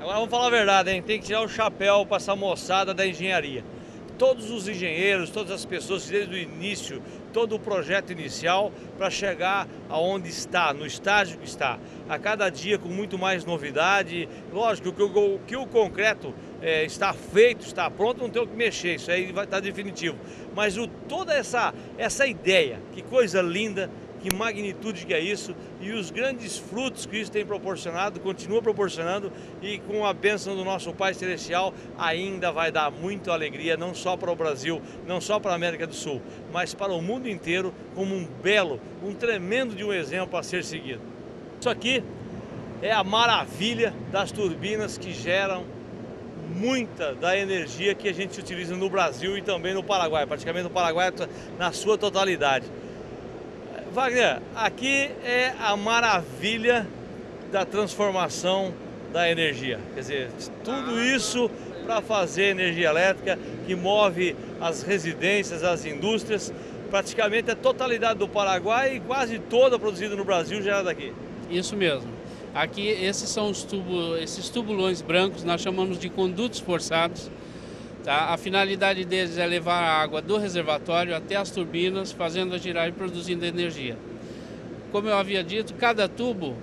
Agora vamos falar a verdade, hein? Tem que tirar o chapéu para essa moçada da engenharia. Todos os engenheiros, todas as pessoas, desde o início, todo o projeto inicial, para chegar aonde está, no estágio que está. A cada dia com muito mais novidade. Lógico que o concreto está feito, está pronto, não tem o que mexer, isso aí vai estar definitivo. Mas toda essa ideia, que coisa linda, que magnitude que é isso, e os grandes frutos que isso tem proporcionado, continua proporcionando, e com a bênção do nosso Pai Celestial ainda vai dar muita alegria, não só para o Brasil, não só para a América do Sul, mas para o mundo inteiro, como um belo, um tremendo de um exemplo a ser seguido. Isso aqui é a maravilha das turbinas que geram muita da energia que a gente utiliza no Brasil e também no Paraguai, praticamente no Paraguai na sua totalidade. Wagner, aqui é a maravilha da transformação da energia. Quer dizer, tudo isso para fazer energia elétrica que move as residências, as indústrias, praticamente a totalidade do Paraguai e quase toda produzida no Brasil já é daqui. Isso mesmo. Aqui esses são esses tubulões brancos, nós chamamos de condutos forçados. Tá? A finalidade deles é levar a água do reservatório até as turbinas, fazendo-a girar e produzindo energia. Como eu havia dito, cada tubo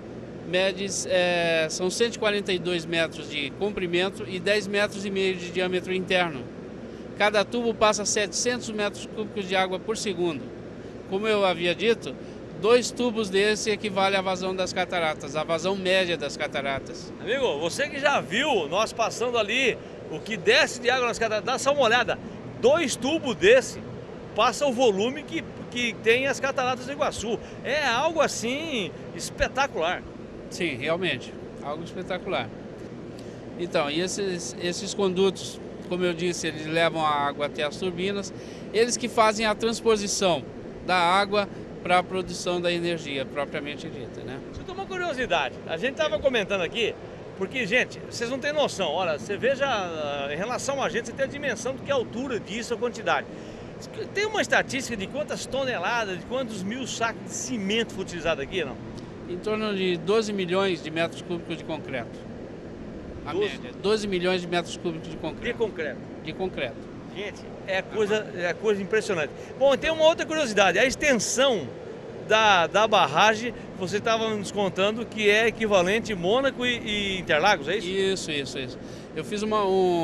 são 142 metros de comprimento e 10 metros e meio de diâmetro interno. Cada tubo passa 700 metros cúbicos de água por segundo. Como eu havia dito, 2 tubos desse equivale à vazão das cataratas, a vazão média das cataratas. Amigo, você que já viu nós passando ali, o que desce de água nas cataratas, dá só uma olhada. 2 tubos desse passa o volume que tem as cataratas do Iguaçu. É algo assim espetacular. Sim, realmente, algo espetacular. Então, e esses condutos, como eu disse, eles levam a água até as turbinas, eles que fazem a transposição da água para a produção da energia propriamente dita, né? Isso é uma curiosidade. A gente estava comentando aqui, porque, gente, vocês não têm noção. Olha, você veja, em relação a gente, você tem a dimensão do que é a altura disso, a quantidade. Tem uma estatística de quantas toneladas, de quantos mil sacos de cimento foi utilizado aqui, não? Em torno de 12 milhões de metros cúbicos de concreto. A média, 12 milhões de metros cúbicos de concreto. De concreto. De concreto. Gente, é coisa impressionante. Bom, tem uma outra curiosidade. A extensão da barragem, você estava nos contando que é equivalente Mônaco e Interlagos, é isso? Isso. Eu fiz uma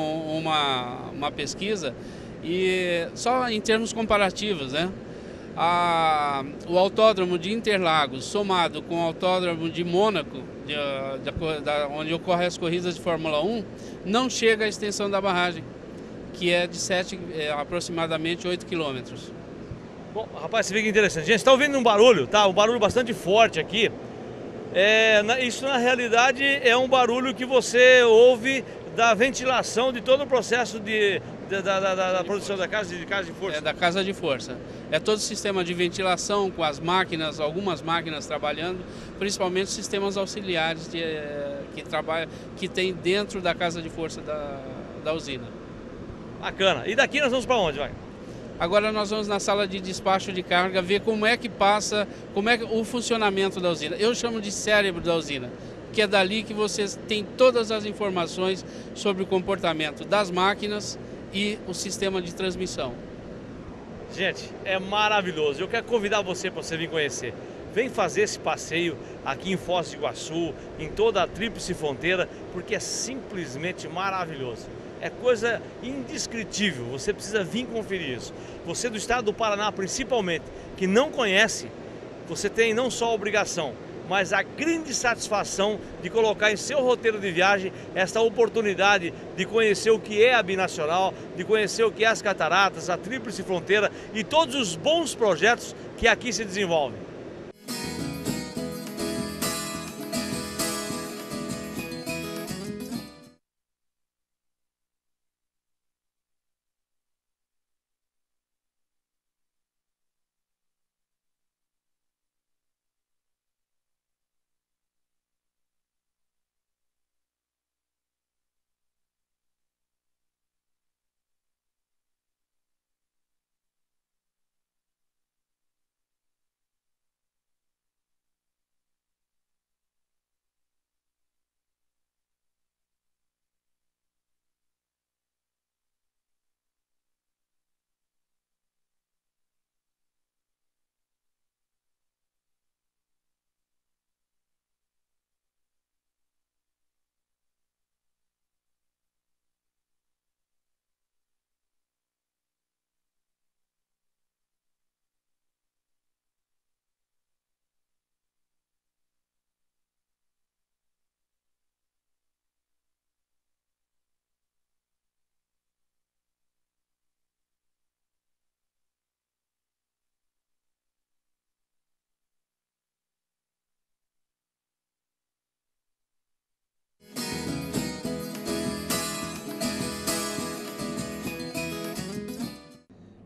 pesquisa e só em termos comparativos, né? O autódromo de Interlagos somado com o autódromo de Mônaco, onde ocorrem as corridas de Fórmula 1, não chega à extensão da barragem, que é de aproximadamente 8 quilômetros. Bom, rapaz, você vê que interessante. Gente, está ouvindo um barulho, tá? Um barulho bastante forte aqui. Isso na realidade é um barulho que você ouve da ventilação de todo o processo da produção da casa de força. É da casa de força. É todo o sistema de ventilação com as máquinas, algumas máquinas trabalhando, principalmente sistemas auxiliares que tem dentro da casa de força da usina. Bacana. E daqui nós vamos para onde, vai? Agora nós vamos na sala de despacho de carga ver como é que passa, o funcionamento da usina. Eu chamo de cérebro da usina, que é dali que vocês têm todas as informações sobre o comportamento das máquinas e o sistema de transmissão. Gente, é maravilhoso. Eu quero convidar você para você vir conhecer. Vem fazer esse passeio aqui em Foz do Iguaçu, em toda a Tríplice Fronteira, porque é simplesmente maravilhoso. É coisa indescritível, você precisa vir conferir isso. Você do estado do Paraná, principalmente, que não conhece, você tem não só a obrigação, mas a grande satisfação de colocar em seu roteiro de viagem esta oportunidade de conhecer o que é a Binacional, de conhecer o que é as cataratas, a Tríplice Fronteira e todos os bons projetos que aqui se desenvolvem.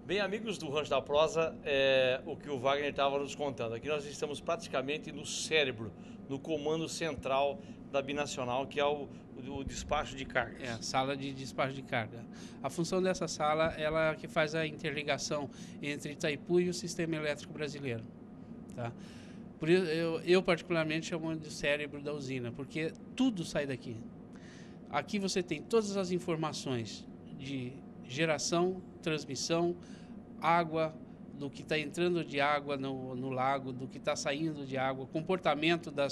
Bem, amigos do Rancho da Prosa, o que o Wagner estava nos contando. Aqui nós estamos praticamente no cérebro, no comando central da Binacional, que é o despacho de cargas. É, sala de despacho de carga. A função dessa sala, ela que faz a interligação entre Itaipu e o sistema elétrico brasileiro. Tá? Por isso, eu particularmente chamo de cérebro da usina, porque tudo sai daqui. Aqui você tem todas as informações de geração, transmissão, água, do que está entrando de água no lago, do que está saindo de água, comportamento das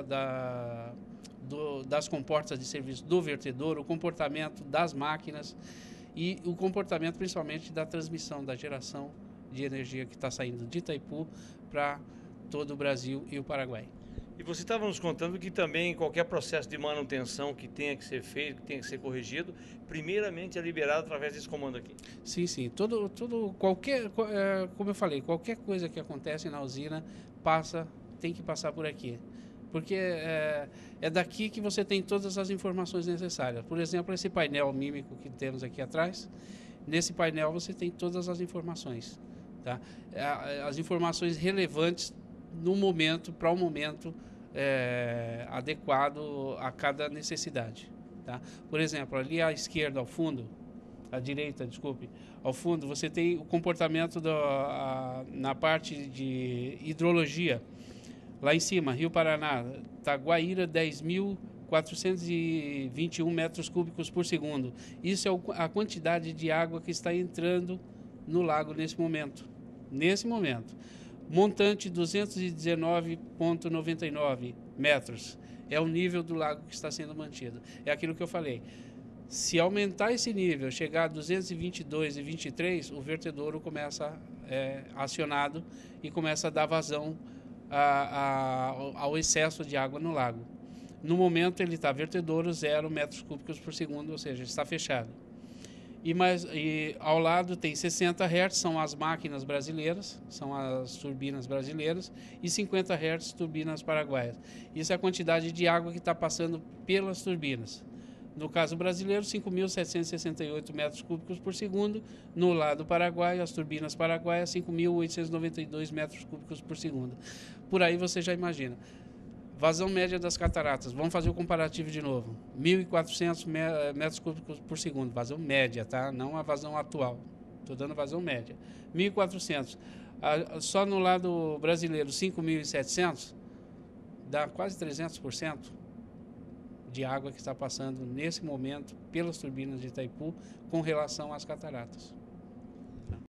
comportas de serviço do vertedor, o comportamento das máquinas e o comportamento principalmente da transmissão, da geração de energia que está saindo de Itaipu para todo o Brasil e o Paraguai. E você estava nos contando que também qualquer processo de manutenção que tenha que ser feito, que tenha que ser corrigido, primeiramente é liberado através desse comando aqui. Sim, sim. Como eu falei, qualquer coisa que acontece na usina tem que passar por aqui. Porque é daqui que você tem todas as informações necessárias. Por exemplo, esse painel mímico que temos aqui atrás, nesse painel você tem todas as informações. Tá? As informações relevantes no momento, para o momento adequado a cada necessidade. Tá? Por exemplo, ali à esquerda, ao fundo, à direita, desculpe, ao fundo, você tem o comportamento na parte de hidrologia. Lá em cima, Rio Paraná, Taguaíra, 10.421 metros cúbicos por segundo. Isso é a quantidade de água que está entrando no lago nesse momento. Nesse momento. Montante 219,99 metros. É o nível do lago que está sendo mantido. É aquilo que eu falei. Se aumentar esse nível, chegar a 222,23, o vertedouro começa acionado e começa a dar vazão ao excesso de água no lago. No momento ele está vertedouro 0 metros cúbicos por segundo, ou seja, está fechado. E ao lado tem 60 Hz, são as máquinas brasileiras, são as turbinas brasileiras, e 50 Hz, turbinas paraguaias. Isso é a quantidade de água que está passando pelas turbinas. No caso brasileiro, 5.768 metros cúbicos por segundo. No lado paraguaio, as turbinas paraguaias, 5.892 metros cúbicos por segundo. Por aí você já imagina. Vazão média das cataratas, vamos fazer o comparativo de novo. 1.400 metros cúbicos por segundo, vazão média, tá? Não a vazão atual. Estou dando vazão média. 1.400. Só no lado brasileiro, 5.700, dá quase 300% de água que está passando nesse momento pelas turbinas de Itaipu com relação às cataratas.